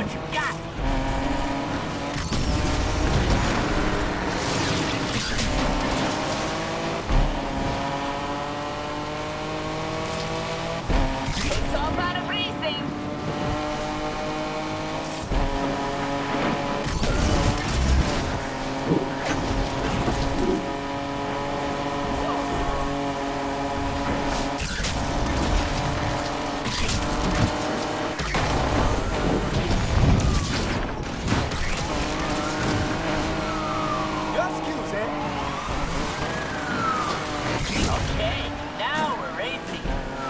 what you got. It's all part of racing. Okay, now we're racing.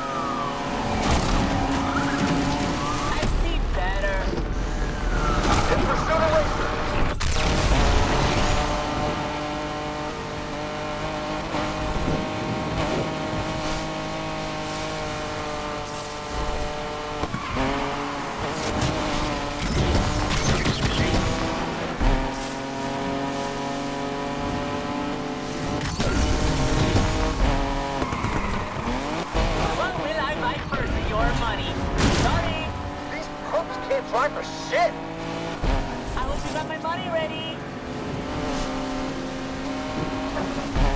I see better. In pursuit of racing. What will I buy first with your money? Sorry. These crooks can't drive for shit. I hope you got my money ready.